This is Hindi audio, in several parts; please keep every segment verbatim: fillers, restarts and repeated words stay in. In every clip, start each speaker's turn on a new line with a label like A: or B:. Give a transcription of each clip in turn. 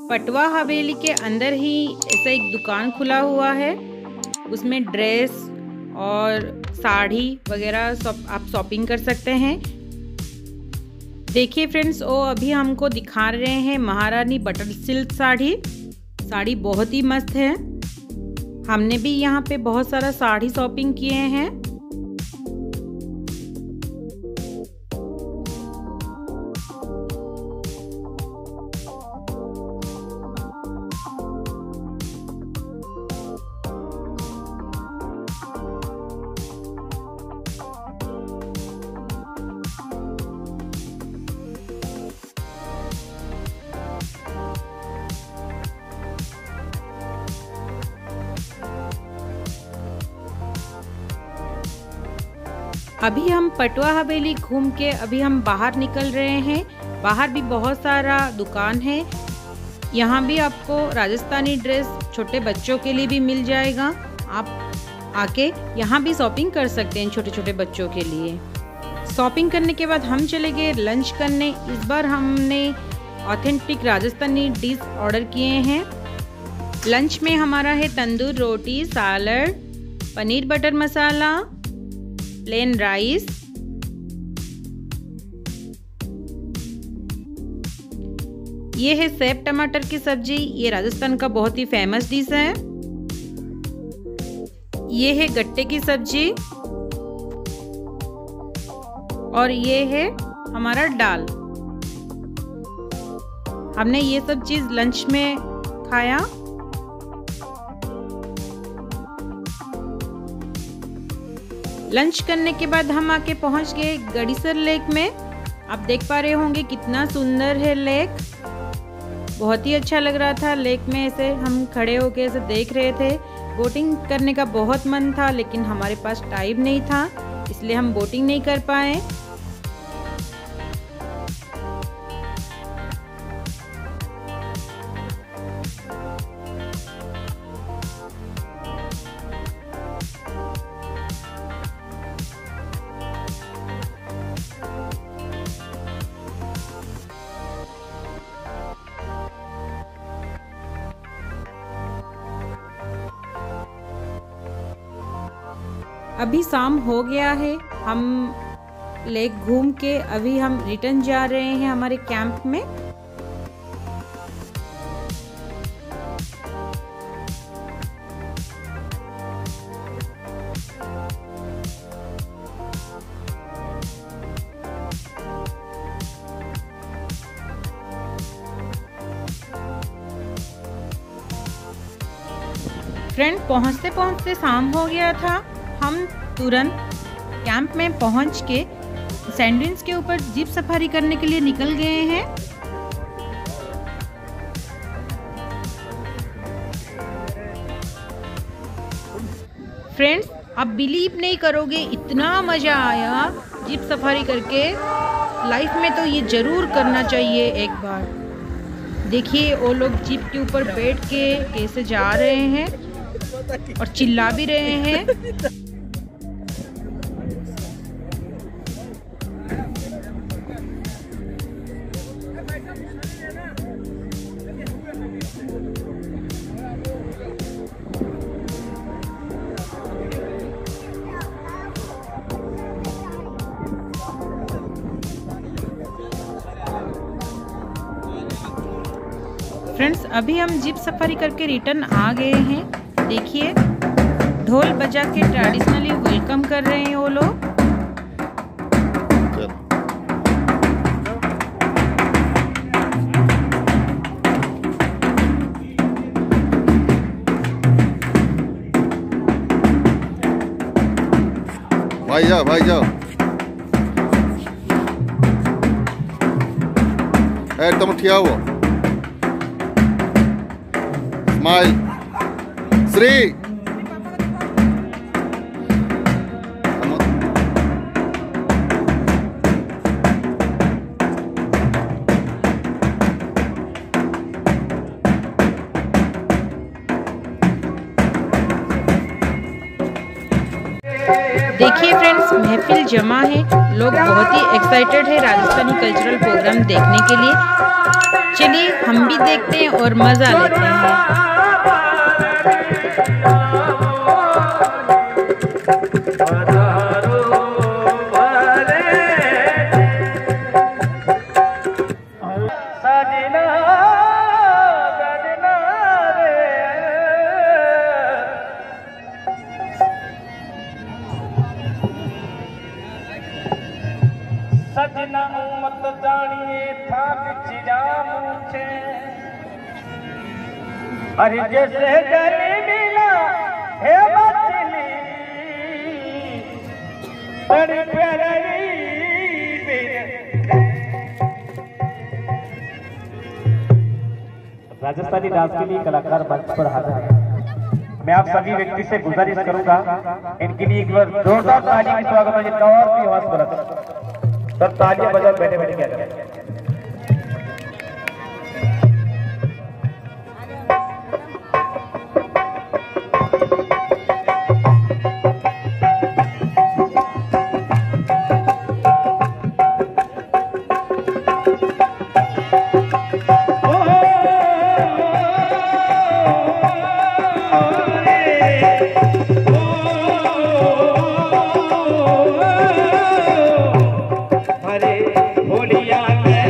A: पटवा हवेली के अंदर ही ऐसा एक दुकान खुला हुआ है, उसमें ड्रेस और साड़ी वगैरह सब आप शॉपिंग कर सकते हैं। देखिए फ्रेंड्स, वो अभी हमको दिखा रहे हैं महारानी बटर सिल्क साड़ी। साड़ी बहुत ही मस्त है। हमने भी यहाँ पे बहुत सारा साड़ी शॉपिंग किए हैं। अभी हम पटवा हवेली घूम के अभी हम बाहर निकल रहे हैं। बाहर भी बहुत सारा दुकान है। यहाँ भी आपको राजस्थानी ड्रेस छोटे बच्चों के लिए भी मिल जाएगा। आप आके यहाँ भी शॉपिंग कर सकते हैं छोटे छोटे बच्चों के लिए। शॉपिंग करने के बाद हम चले गए लंच करने। इस बार हमने ऑथेंटिक राजस्थानी डिश ऑर्डर किए हैं। लंच में हमारा है तंदूर रोटी, salad, paneer butter masala, plain rice, ये है सेब टमाटर की सब्जी। ये राजस्थान का बहुत ही फेमस डिश है। ये है गट्टे की सब्जी और ये है हमारा दाल। हमने ये सब चीज लंच में खाया। लंच करने के बाद हम आके पहुंच गए गड़ीसर लेक में। आप देख पा रहे होंगे कितना सुंदर है लेक। बहुत ही अच्छा लग रहा था लेक में, ऐसे हम खड़े होके ऐसे देख रहे थे। बोटिंग करने का बहुत मन था लेकिन हमारे पास टाइम नहीं था, इसलिए हम बोटिंग नहीं कर पाए। अभी शाम हो गया है। हम लेक घूम के अभी हम रिटर्न जा रहे हैं हमारे कैंप में। फ्रेंड, पहुंचते पहुंचते शाम हो गया था। हम तुरंत कैंप में पहुंच के सैंडविच के ऊपर जीप सफारी करने के लिए निकल गए हैं। फ्रेंड्स, आप बिलीव नहीं करोगे, इतना मज़ा आया जीप सफारी करके। लाइफ में तो ये ज़रूर करना चाहिए एक बार। देखिए वो लोग जीप के ऊपर बैठ के कैसे जा रहे हैं और चिल्ला भी रहे हैं। फ्रेंड्स, अभी हम जीप सफारी करके रिटर्न आ गए हैं। देखिए ढोल बजा के ट्रेडिशनली वेलकम कर रहे हैं वो लोग।
B: भाई जाओ भाई जाओ। एकदम ठिया हुआ। स्माइल। श्री
A: देखिए फ्रेंड्स, महफिल जमा है। लोग बहुत ही एक्साइटेड है राजस्थानी कल्चरल प्रोग्राम देखने के लिए। चलिए हम भी देखते हैं और मज़ा लेते हैं।
C: सजना मत जानिए था बिछड़ा मुझे, अरे जैसे जली मिला है मछली बड़ी प्यारी। राजस्थानी डांस के लिए कलाकार मंच पर हाजिर हैं। मैं आप सभी व्यक्ति से गुजारिश करूंगा इनके लिए एक बार जोरदार ताली का स्वागत है, जिनका और भी आवाज बुलंद सब तालियां बजाओ, बैठे बैठे क्या करें। होलिया में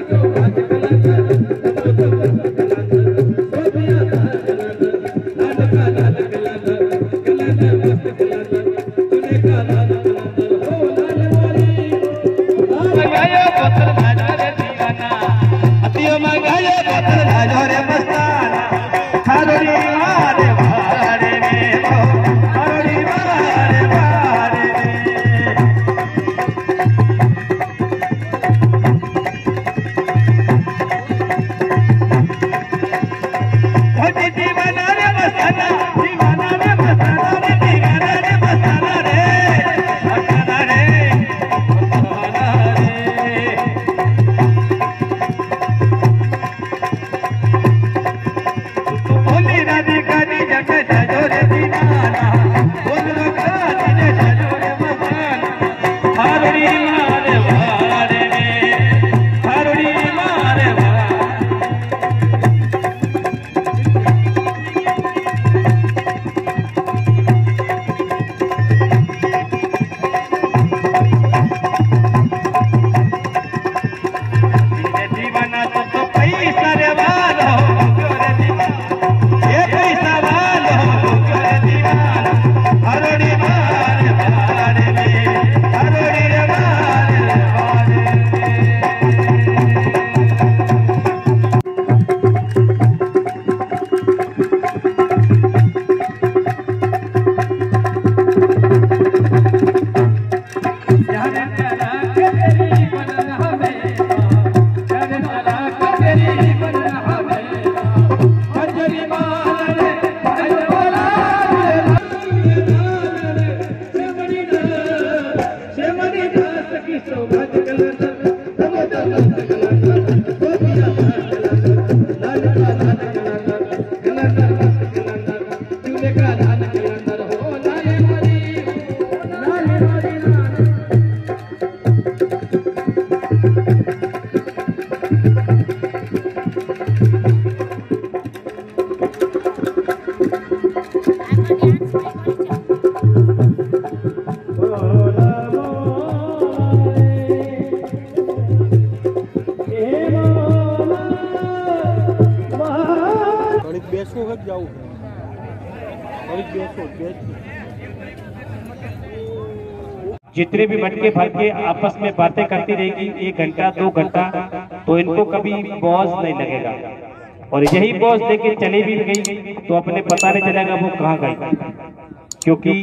C: जितने भी मटके भर के आपस में बातें करती रहेगी एक घंटा दो घंटा, तो इनको कभी बॉस नहीं लगेगा। और यही बॉस लेके चली भी गई तो अपने पता नहीं चलेगा वो कहाँ गई, क्योंकि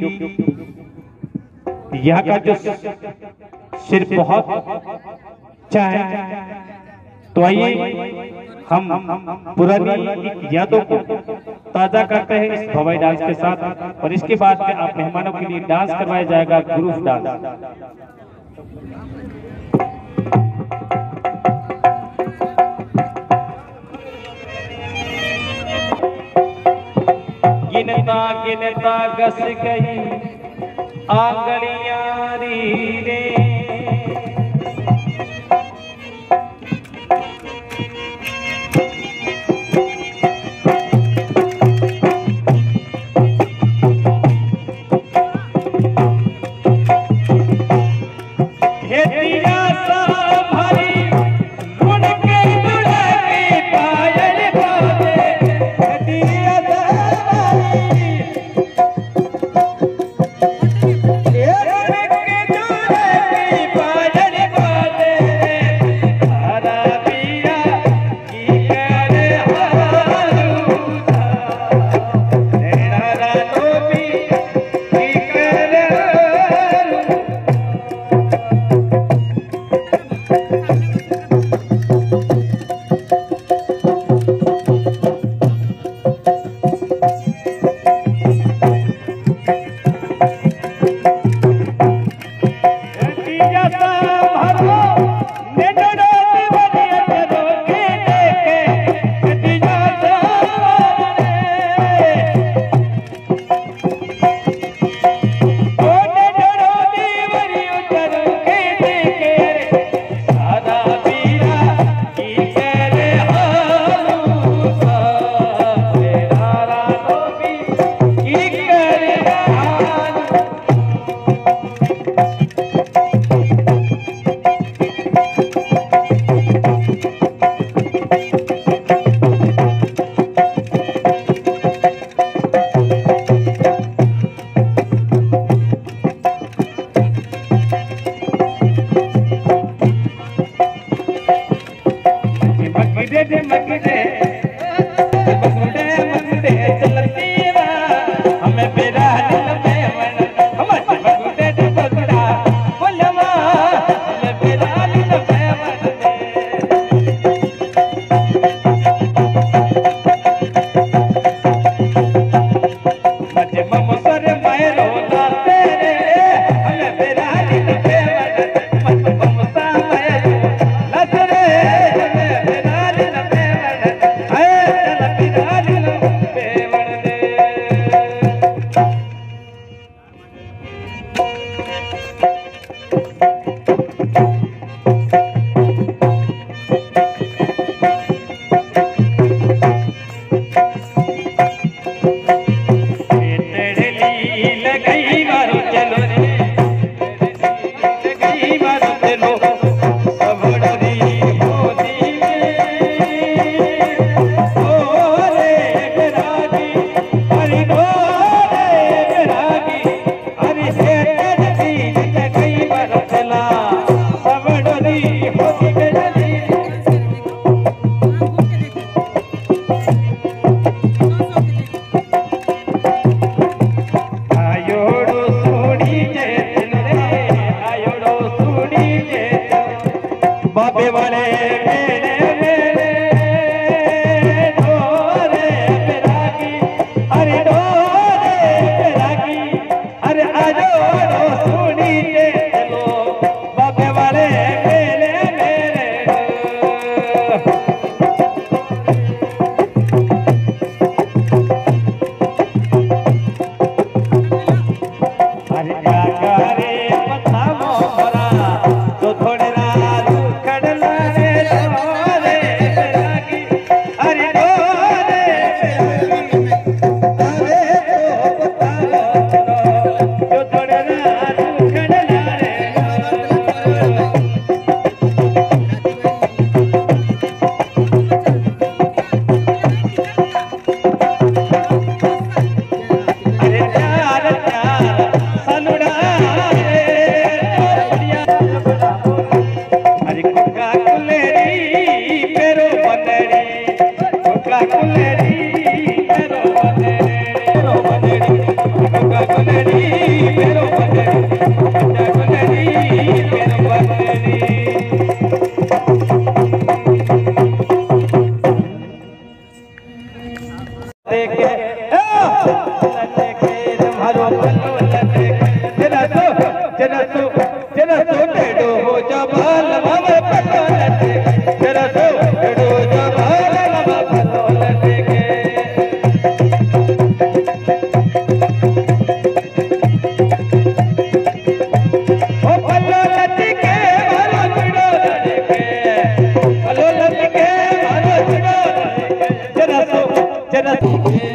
C: यहाँ का जो सिर बहुत अच्छा है। तो आइए हम पुरानी यादों को ताजा करते हैं इस भवाई डांस के साथ, और इसके बाद में आप मेहमानों के लिए डांस करवाया जाएगा ग्रुप डांस। गिनता गिनता गस गई आंगलियां रे, मगरे दे मगरे मगरे मगरे चलती वा हमें बेरा दिल में वन हम मगरे दे मगरा बोलवा हमें बेरा दिल में वन मजे मम सर मायरो ना तेरे हमें बेरा दिल में वन मम सा मायरो लसरे हमें बेरा दिल में वन है चल बेरा दिल में वन दे तेरे लगई मारो चलो रे लगई मारो चलो सब डरी मोदी ओ रे बेरागी हरि रो रे बेरागी हरि से तेरी लगई मारो चला सब डरी मोदी बेरागी आयोड़ो सोड़ी जेतन रे आयोड़ो सोड़ी जेतन बाबे वाले मेरे मेरे डोरे बेरागी अरे डोरे बेरागी अरे आयोड़ो सोड़ी जेतन बाबे वाले मेरे मेरे अरे क्या करे पता मोरा तो थोड़े रात खड़ला रे डोरे बेरागी अरे डोरे बेरागी अरे तो पता मोरा तो थोड़े रात खड़ला रे अरे प्यार प्यार सनुड़ा रे जोड़िया अरे कुका कुलेरी पेरो बनेड़ी कुका कुलेरी पेरो बनेड़ी पेरो बनेड़ी कुका कुलेरी पेरो बनेड़ी कुका कुलेरी पेरो बनेड़ी देखे देखे तुम्हारो पल्लो देखे जना सो जना सो जना सो टेडो हो जबाल मामे पल्लो देखे जना सो टेडो जबाल मामे पल्लो देखे ओ पल्लो देखे मारो टेडो देखे पल्लो देखे मारो टेडो देखे जना सो जना सो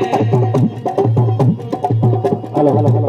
C: हेलो हेलो हेलो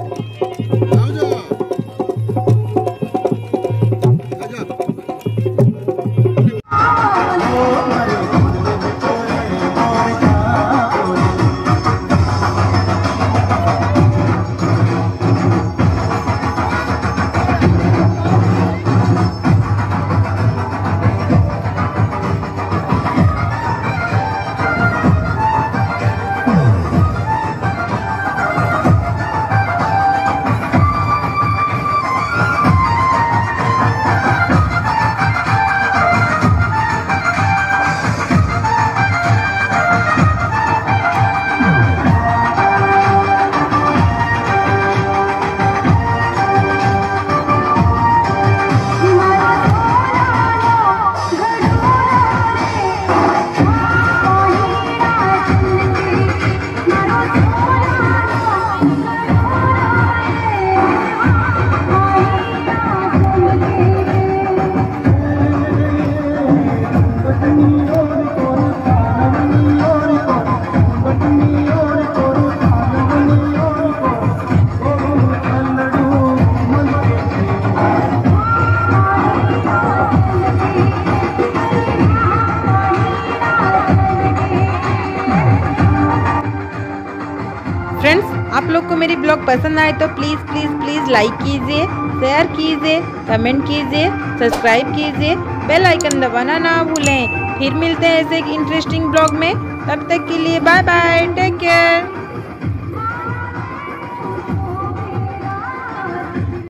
A: फ्रेंड्स, आप लोग को मेरी ब्लॉग पसंद आए तो प्लीज़ प्लीज़ प्लीज़ लाइक कीजिए, शेयर कीजिए, कमेंट कीजिए, सब्सक्राइब कीजिए, बेल आइकन दबाना ना भूलें। फिर मिलते हैं ऐसे एक इंटरेस्टिंग ब्लॉग में। तब तक के लिए बाय बाय, टेक केयर।